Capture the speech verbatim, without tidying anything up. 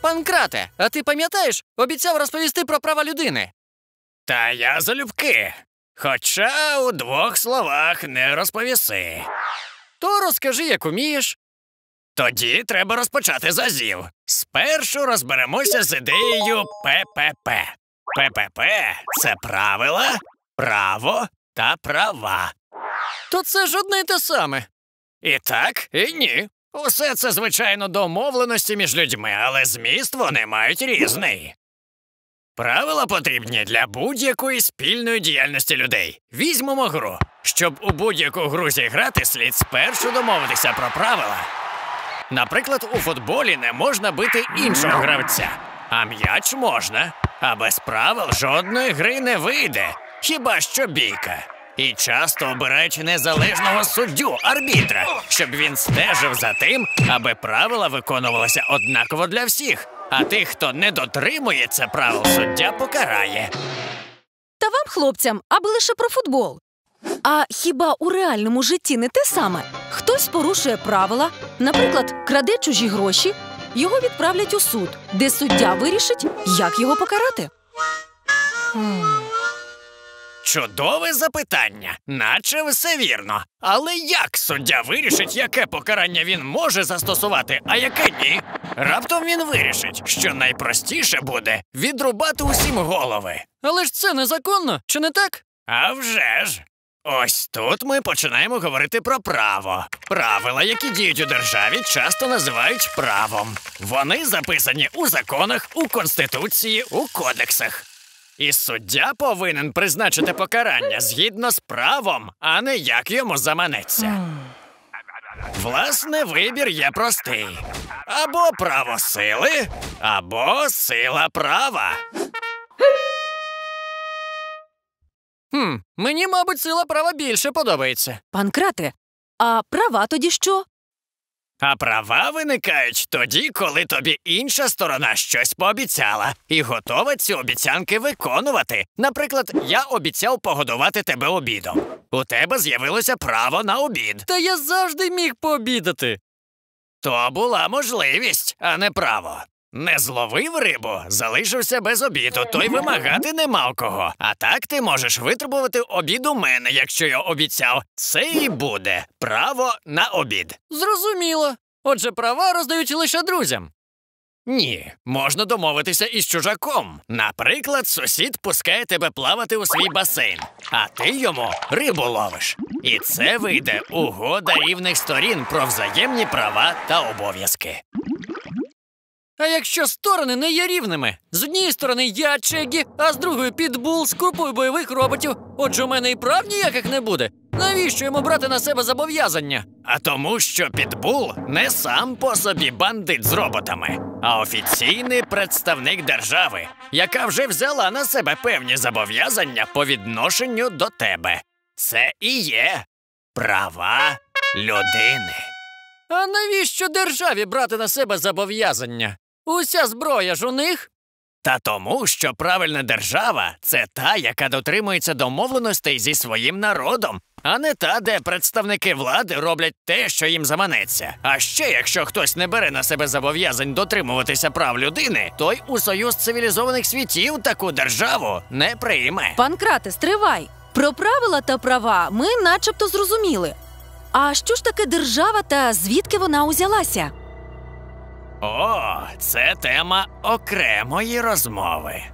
Панкрате, а ти пам'ятаєш, обіцяв розповісти про права людини? Та я залюбки. Хоча у двох словах не розповіси. То розкажи, як умієш. Тоді треба розпочати з азів. Спершу розберемося з ідеєю Пе Пе Пе. Пе Пе Пе – це правила, право та права. То це ж одне й те саме. І так, і ні. Усе це, звичайно, домовленості між людьми, але зміст вони мають різний. Правила потрібні для будь-якої спільної діяльності людей. Візьмемо гру. Щоб у будь-яку гру зіграти, слід спершу домовитися про правила. Наприклад, у футболі не можна бити іншого гравця, а м'яч можна. А без правил жодної гри не вийде, хіба що бійка. І часто обирають незалежного суддю, арбітра, щоб він стежив за тим, аби правила виконувалися однаково для всіх. А тих, хто не дотримується правил, суддя покарає. Та вам, хлопцям, аби лише про футбол. А хіба у реальному житті не те саме? Хтось порушує правила, наприклад, краде чужі гроші, його відправлять у суд, де суддя вирішить, як його покарати. Чудове запитання, наче все вірно. Але як суддя вирішить, яке покарання він може застосувати, а яке ні? Раптом він вирішить, що найпростіше буде відрубати усім голови. Але ж це незаконно, чи не так? А вже ж! Ось тут ми починаємо говорити про право. Правила, які діють у державі, часто називають правом. Вони записані у законах, у Конституції, у кодексах. І суддя повинен призначити покарання згідно з правом, а не як йому заманеться. Власне, вибір є простий. Або право сили, або сила права. Хм, мені, мабуть, сила права більше подобається. Панкрате, а права тоді що? А права виникають тоді, коли тобі інша сторона щось пообіцяла і готова ці обіцянки виконувати. Наприклад, я обіцяв погодувати тебе обідом. У тебе з'явилося право на обід. Та я завжди міг пообідати. То була можливість, а не право. Не зловив рибу, залишився без обіду, то й вимагати нема у кого. А так ти можеш витребувати обід у мене, якщо я обіцяв. Це і буде право на обід. Зрозуміло. Отже, права роздають лише друзям. Ні, можна домовитися із чужаком. Наприклад, сусід пускає тебе плавати у свій басейн, а ти йому рибу ловиш. І це вийде угода рівних сторін про взаємні права та обов'язки. А якщо сторони не є рівними? З однієї сторони я Чегі, а з другої Підбул з групою бойових роботів. Отже, у мене і прав ніяких не буде. Навіщо йому брати на себе зобов'язання? А тому, що Підбул не сам по собі бандит з роботами, а офіційний представник держави, яка вже взяла на себе певні зобов'язання по відношенню до тебе. Це і є права людини. А навіщо державі брати на себе зобов'язання? Уся зброя ж у них? Та тому, що правильна держава – це та, яка дотримується домовленостей зі своїм народом, а не та, де представники влади роблять те, що їм заманеться. А ще, якщо хтось не бере на себе зобов'язань дотримуватися прав людини, той у Союз цивілізованих світів таку державу не прийме. Панкрате, стривай. Про правила та права ми начебто зрозуміли. А що ж таке держава та звідки вона узялася? О, це тема окремої розмови.